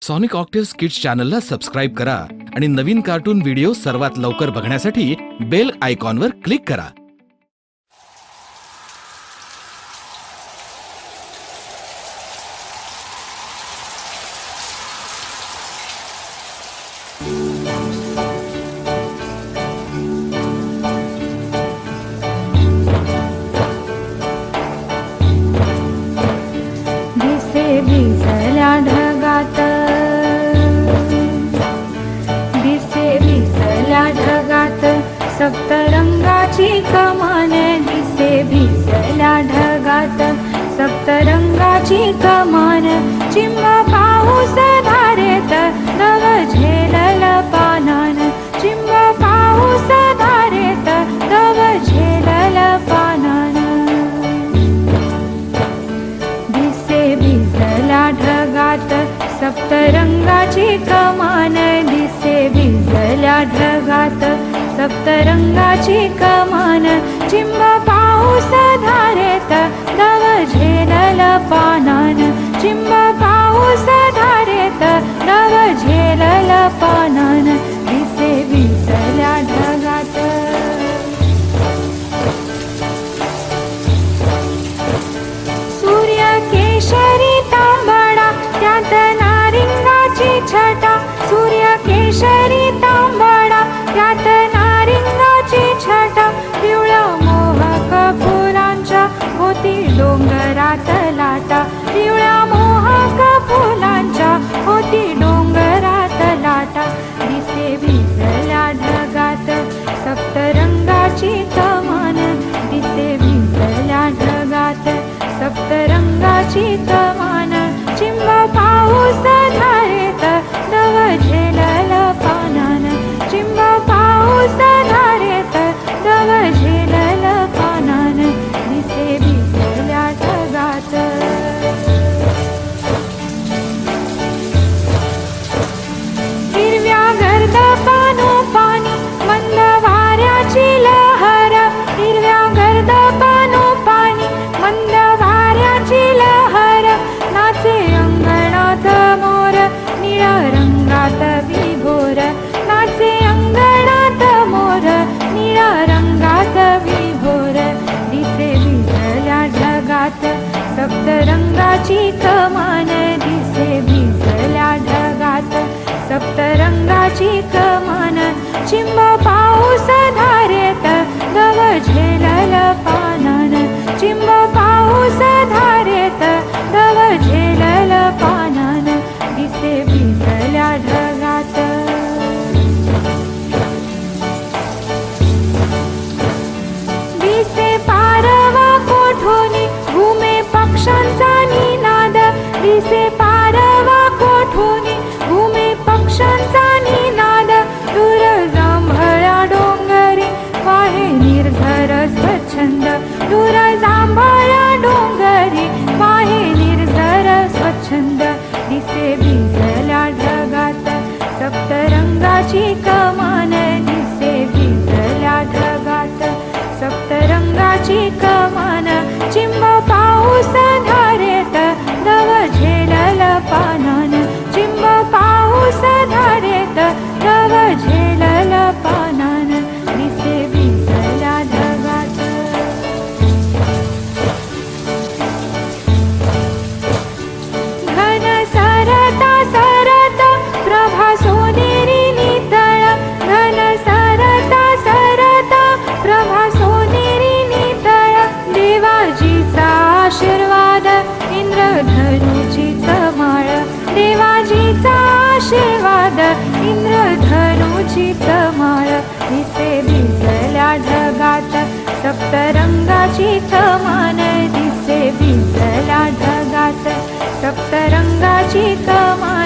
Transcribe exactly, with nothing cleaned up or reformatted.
Sonic octaves kids चॅनलला subscribe करा आणि नवीन कार्टून व्हिडिओ सर्वात लवकर बघण्यासाठी बेल आयकॉनवर क्लिक करा. दिसे भिजल्या ढगात दिसे भिजल्या ढगात सप्तरंगाची कमान दिसे भिजल्या ढगात सप्तरंगाची कमान चिंब पाऊस धारेत नव झेलल पानान चिंब पाऊस धारेत नव झेलल पानान दिसे भिजल्या ढगात सप्तरंगाची कमान दिसे भिजल्या ढगात सप्तरंगाची कमान चिंब पाऊस धारेत नव झेलल पानान चिंब पाऊस धारेत नव झेलल पानान दिसे भिजल्या ढगात सूर्य केशरी तांबडा त्यात नारिंगाची छटा सूर्य केशरी तांबडा त्यात नारिंगाची छटा पिवळ्या मोहक फुलांच्या होती डोंगरात लाटा पिवळ्या मोहक फुलांच्या होती डोंगरात लाटा दिसे भिजल्या ढगात सप्तरंगाची कमान दिसे भिजल्या ढगात सप्तरंगाची कमान चिंब पाऊस धारेत नव झेलल पानान चिंब पाऊस धारेत नव झेलल पानान दिसे भिजल्या ढगात हिरव्या गर्द पानो पाणी मंद वाऱ्याची लहर हिरव्या गर्द पानो पाणी मंद वाऱ्याची लहर नाचे अंगणात मोर निळ्या रंगात विभोर नाचे अंगणात मोर निळ्या रंगात विभोर दिसे भिजल्या ढगात सप्तरंगाची कमान दिसे भिजल्या ढगात सप्तरंगाची कमान चिंब पाऊस धारेत नव झेलल पानान चिंब पाऊस धारेत नव झेलल पानान दिसे भिजल्या ढगात दिसे पारवा कोठोनी घुमे पक्ष्यांचा निनाद दिसे पारवा कोठोनी घुमे पक्ष्यांचा निनाद दूर जांभळ्या डोंगरी वाहे निर्झर स्वच्छंद दूर जांभळ्या डोंगरी वाहे निर्झर स्वच्छंद दिसे भिजल्या ढगात सप्तरंगाची कमान दिसे भिजल्या ढगात सप्तरंगाची कमान चिंब पाऊस धारेत नव झेलल पानान चिंब पाऊस धारेत नव झेलल पानान दिसे भिजल्या ढगात घन सरता सरता प्रभा सोनेरी नितळ घन सरता सरता प्रभा सोनेरी नितळ देवाजीचा आशीर्वाद इंद्रधनुची माळ देवाजीचा आशीर्वाद इंद्रधनुची माळ दिसे भिजल्या ढगात सप्तरंगाची कमान दिसे भिजल्या ढगात सप्तरंगाची कमान